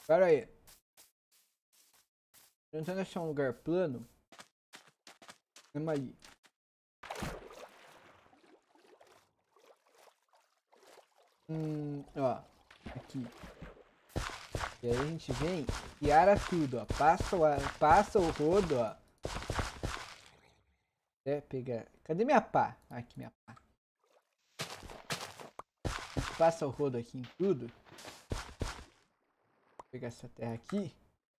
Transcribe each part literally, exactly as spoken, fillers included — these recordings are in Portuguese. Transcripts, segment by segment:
Pera aí. Tentando achar um lugar plano. Vamos ali. Hum, ó. Aqui. E aí a gente vem e ara tudo, ó. Passa o, ar, passa o rodo, ó. É, pegar. Cadê minha pá? Aqui, minha pá. A gente passa o rodo aqui em tudo. Vou pegar essa terra aqui.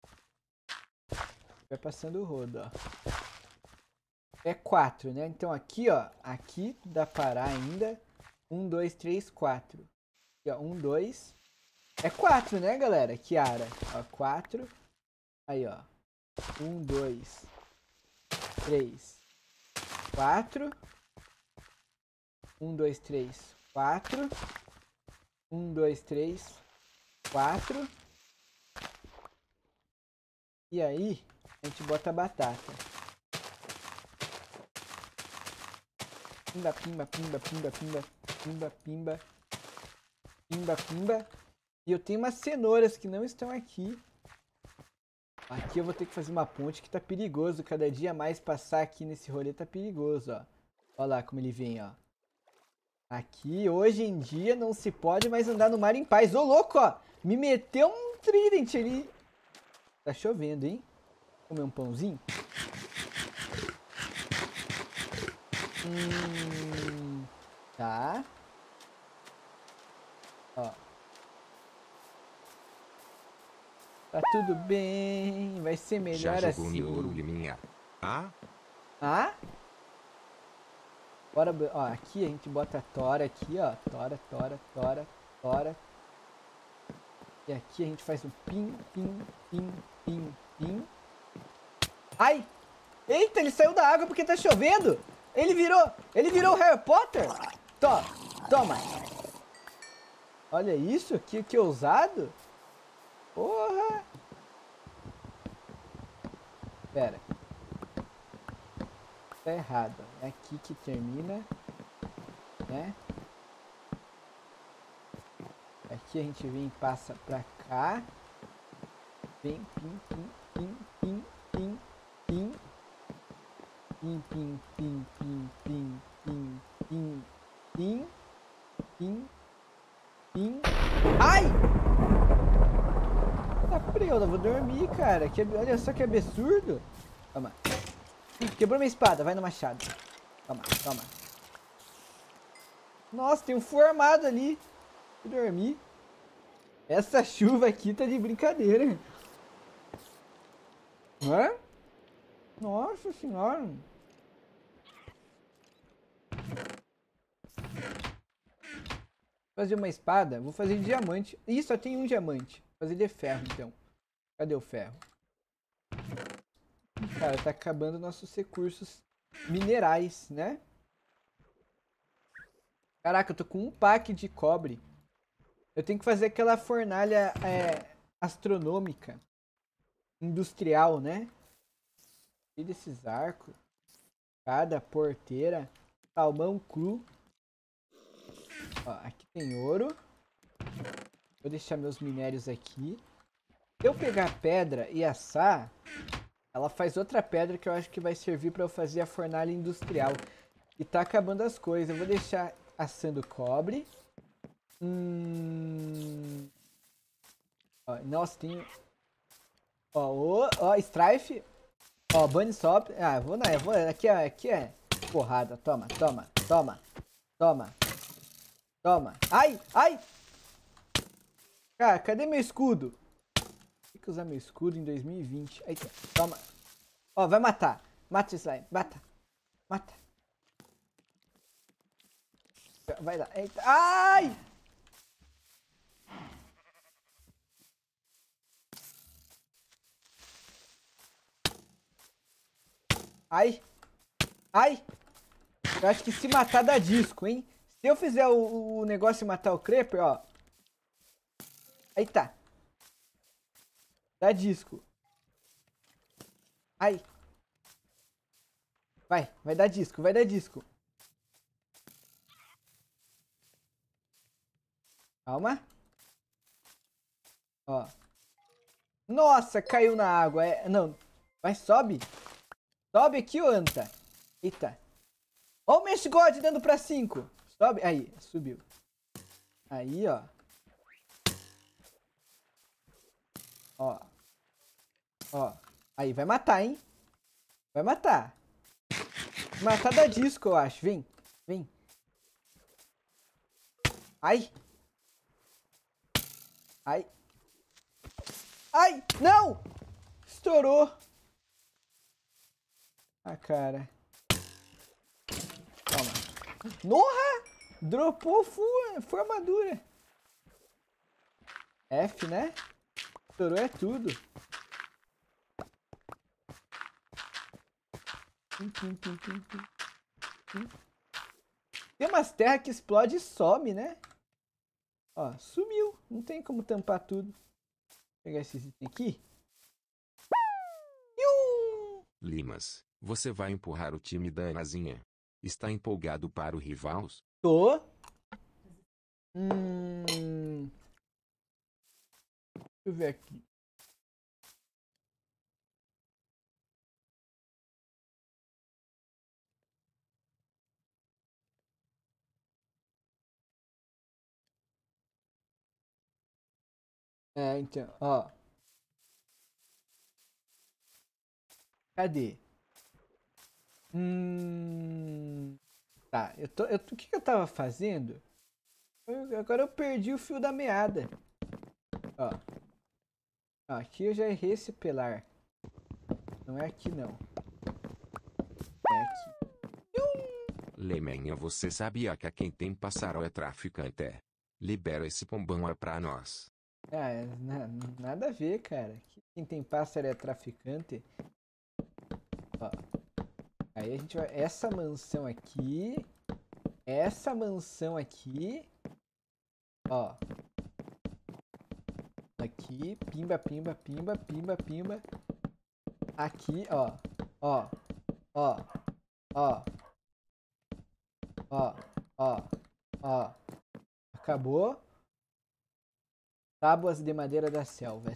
Vai passando o rodo, ó. É quatro, né? Então aqui, ó. Aqui dá pra parar ainda. Um, dois, três, quatro. Aqui, ó. Um, dois. É quatro, né, galera? Kiara. Ó, quatro. Aí, ó. Um, dois, três, quatro. Um, dois, três, quatro. Um, dois, três, quatro. E aí, a gente bota a batata. Pimba, pimba, pimba, pimba, pimba, pimba, pimba. Pimba, pimba. E eu tenho umas cenouras que não estão aqui. Aqui eu vou ter que fazer uma ponte que tá perigoso. Cada dia mais passar aqui nesse rolê tá perigoso, ó. Olha lá como ele vem, ó. Aqui, hoje em dia, não se pode mais andar no mar em paz. Ô, louco, ó. Me meteu um trident ali. Tá chovendo, hein? Comer um pãozinho. Hum, tá. Ó. Tá tudo bem. Vai ser melhor Já jogou assim. Niuruliminha? Ah? Ah? Bora, ó, aqui a gente bota a tora aqui, ó. Tora, tora, tora, tora. E aqui a gente faz um pim, pim, pim, pim, pim. Ai! Eita, ele saiu da água porque tá chovendo! Ele virou! Ele virou o Harry Potter! Tó, toma! Olha isso, que, que ousado! Porra! Pera. Tá errado. É aqui que termina. Né? Aqui a gente vem e passa pra cá. Vem, pim, pim, pim, pim, pim, pim. Pim, pim, pim, pim, pim, pim, pim, pim, pim, pim. Ai! Tá preso, eu vou dormir, cara. Que, olha só que absurdo. Toma. Quebrou minha espada, vai no machado. Toma, toma. Nossa, tem um formado ali. Vou dormir. Essa chuva aqui tá de brincadeira. Hã? Nossa senhora. Fazer uma espada, vou fazer de diamante. Ih, só tem um diamante. Vou fazer de ferro, então. Cadê o ferro? Cara, tá acabando nossos recursos minerais, né? Caraca, eu tô com um pack de cobre. Eu tenho que fazer aquela fornalha é, astronômica. Industrial, né? E desses arcos. Cada porteira. Salmão cru. Ó, aqui tem ouro. Vou deixar meus minérios aqui. Se eu pegar pedra e assar, ela faz outra pedra que eu acho que vai servir para eu fazer a fornalha industrial. E tá acabando as coisas. Eu vou deixar assando cobre. Hum... Ó, nossa, tem... Ó, ó, ó, Strife. Ó, Bunny Stop. Ah, vou na... Vou, aqui, é, aqui é porrada. Toma, toma, toma, toma. Toma. Ai, ai! Cara, cadê meu escudo? Tem que usar meu escudo em dois mil e vinte. Aí, toma. Ó, vai matar. Mata o slime. Mata. Mata. Vai lá. Eita. Ai! Ai. Ai. Eu acho que se matar dá disco, hein? Se eu fizer o, o negócio e matar o Creeper, ó. Eita. Dá disco. Ai. Vai, vai dar disco, vai dar disco. Calma. Ó. Nossa, caiu na água. É, não. Vai, sobe. Sobe aqui, ô anta. Eita. Ó o Mesh God dando pra cinco. Sobe. Aí, subiu. Aí, ó. Ó. Ó. Aí, vai matar, hein? Vai matar. Matar da disco, eu acho. Vem. Vem. Ai. Ai. Ai, não! Estourou. Ah, cara. Toma. Norra! Dropou full, full armadura. F, né? Estourou é tudo. Pim, pim, pim, pim, pim. Tem umas terras que explode e some, né? Ó, sumiu. Não tem como tampar tudo. Vou pegar esses itens aqui. Limas, você vai empurrar o time da Anazinha. Está empolgado para o Rivals? Tô. Hum... Deixa eu ver aqui. É, então, ó. Cadê? Hum... Tá, eu tô... Eu, o que, que eu tava fazendo? Eu, agora eu perdi o fio da meada. Ó. Ó, aqui eu já errei esse pilar. Não é aqui, não. É aqui. Lemenha, você sabia que quem tem pássaro é traficante? Libera esse pombão é pra nós. Ah, é, na- nada a ver, cara. Quem tem pássaro é traficante. Ó. Aí a gente vai... Essa mansão aqui. Essa mansão aqui. Ó. Aqui. Pimba, pimba, pimba, pimba, pimba. Aqui, ó. Ó. Ó. Ó. Ó. Ó. Ó. Acabou. Tábuas de madeira da selva.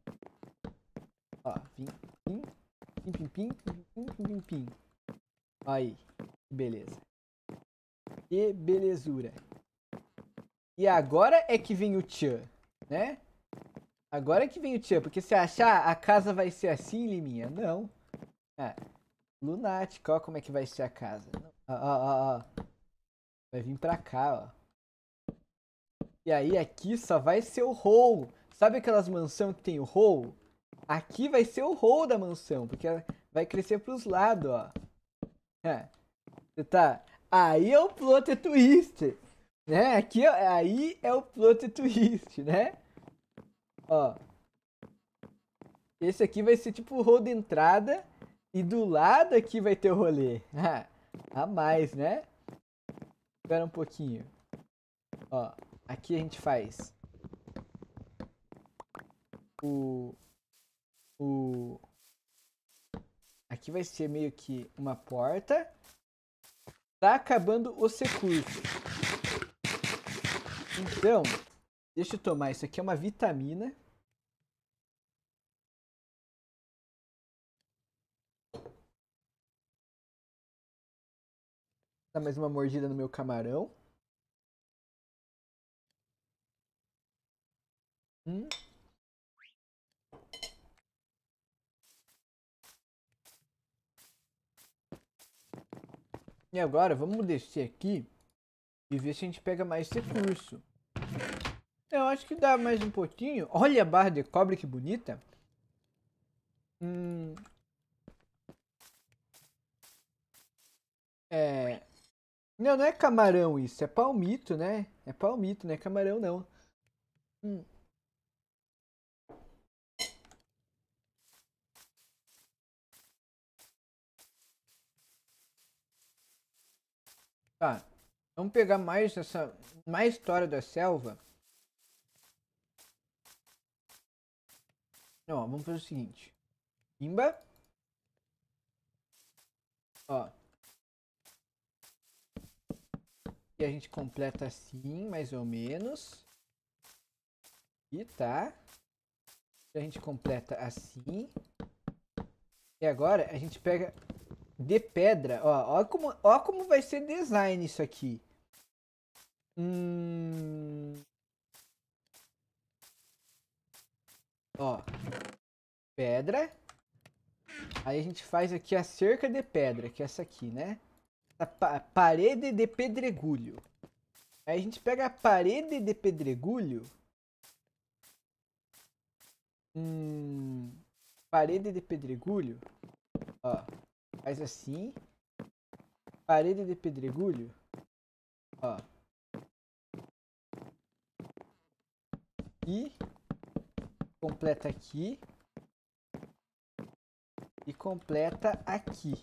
Ó. Vim. Pim. Pim, pim, pim. Pim, pim, pim, pim, pim. Aí. Beleza. Que belezura. E agora é que vem o tchan, né? Agora é que vem o tchan. Porque se achar, a casa vai ser assim, Liminha? Não. Ah, lunática. Ó como é que vai ser a casa. Ó, ó, ó, ó. Vai vir pra cá, ó. E aí aqui só vai ser o hall. Sabe aquelas mansões que tem o hall? Aqui vai ser o hall da mansão. Porque ela vai crescer pros lados, ó. É. Você tá... Aí é o plot twist. Né? Aqui, ó, aí é o plot twist, né? Ó. Esse aqui vai ser tipo o hall de entrada. E do lado aqui vai ter o rolê. A mais, né? Espera um pouquinho. Ó. Aqui a gente faz o... O... Aqui vai ser meio que uma porta. Tá acabando os recursos. Então, deixa eu tomar. Isso aqui é uma vitamina. Dá mais uma mordida no meu camarão. Hum. E agora, vamos descer aqui e ver se a gente pega mais recurso. Eu acho que dá mais um pouquinho. Olha a barra de cobre que bonita. Hum. É... Não, não é camarão isso. É palmito, né? É palmito, não é camarão não. Hum. Tá. Vamos pegar mais essa... Mais história da selva. Ó, vamos fazer o seguinte. Pimba. Ó. E a gente completa assim, mais ou menos. E tá. A gente completa assim. E agora a gente pega de pedra. Ó, ó, como, ó como vai ser design isso aqui. Hum... Ó. Pedra. Aí a gente faz aqui a cerca de pedra, que é essa aqui, né? A pa parede de pedregulho. Aí a gente pega a parede de pedregulho. Hum, parede de pedregulho. Ó, faz assim. Parede de pedregulho. Ó. E completa aqui. E completa aqui.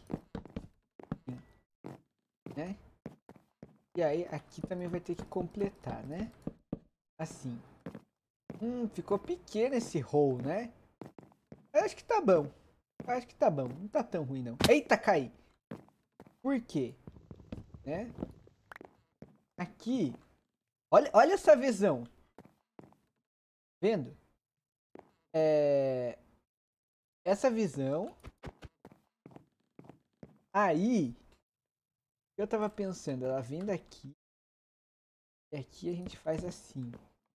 Né? E aí aqui também vai ter que completar, né? Assim. Hum, ficou pequeno esse hole, né? Eu acho que tá bom. Eu acho que tá bom. Não tá tão ruim, não. Eita, caí! Por quê? Né? Aqui. Olha, olha essa visão. Vendo? É... Essa visão. Aí. Eu tava pensando, ela vem daqui. E aqui a gente faz assim.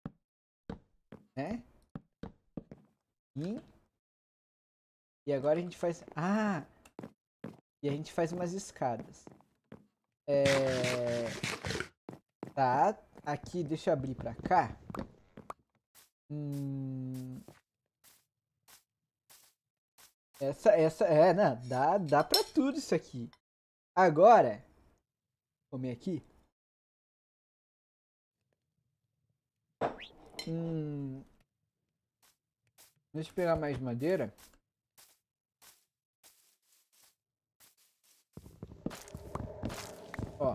Né? E, e agora a gente faz... Ah! E a gente faz umas escadas. É... Tá. Aqui, deixa eu abrir pra cá. Hum... Essa, essa... É, não, dá, dá pra tudo isso aqui. Agora... Comer aqui. Hum... Deixa eu pegar mais madeira. Ó.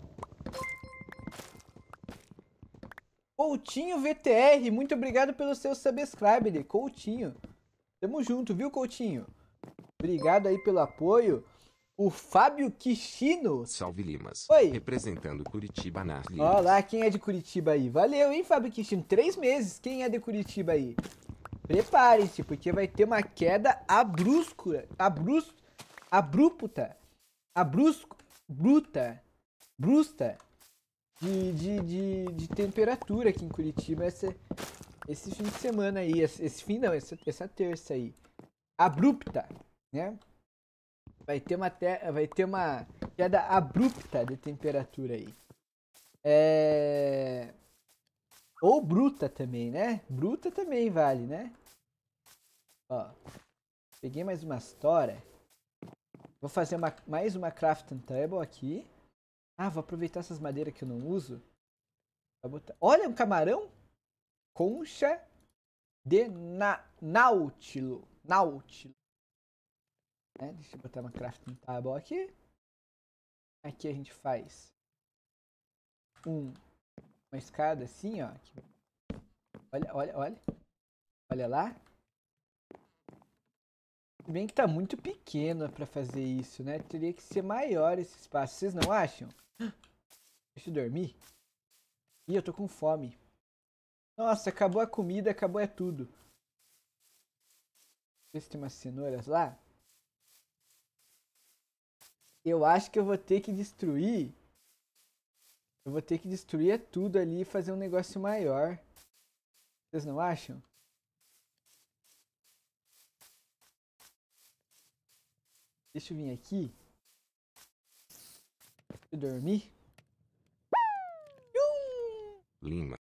Coutinho V T R, muito obrigado pelo seu subscribe, Coutinho. Tamo junto, viu, Coutinho? Obrigado aí pelo apoio. O Fábio Quixino. Salve Limas. Oi. Representando Curitiba nas Limas. Ó lá, quem é de Curitiba aí? Valeu, hein, Fábio Quixino? Três meses. Quem é de Curitiba aí? Preparem-se, porque vai ter uma queda abrupta. Abrus, abrupta. Abrusco. Bruta. Brusta. De, de, de, de temperatura aqui em Curitiba esse, esse fim de semana aí. Esse, esse fim não, essa, essa terça aí. Abrupta, né? Vai ter uma, te vai ter uma queda abrupta de temperatura aí. É... Ou bruta também, né? Bruta também vale, né? Ó. Peguei mais umas tora. Vou fazer uma, mais uma crafting table aqui. Ah, vou aproveitar essas madeiras que eu não uso. Botar... Olha, um camarão. Concha de na Nautilo. Nautilo. É, deixa eu botar uma crafting table aqui. Aqui a gente faz um, uma escada assim, ó. Aqui. Olha, olha, olha. Olha lá. Se bem que tá muito pequeno pra fazer isso, né? Teria que ser maior esse espaço. Vocês não acham? Deixa eu dormir. Ih, eu tô com fome. Nossa, acabou a comida, acabou é tudo. Ver se tem umas cenouras lá. Eu acho que eu vou ter que destruir. Eu vou ter que destruir tudo ali e fazer um negócio maior. Vocês não acham? Deixa eu vir aqui. Deixa eu dormir. Lima,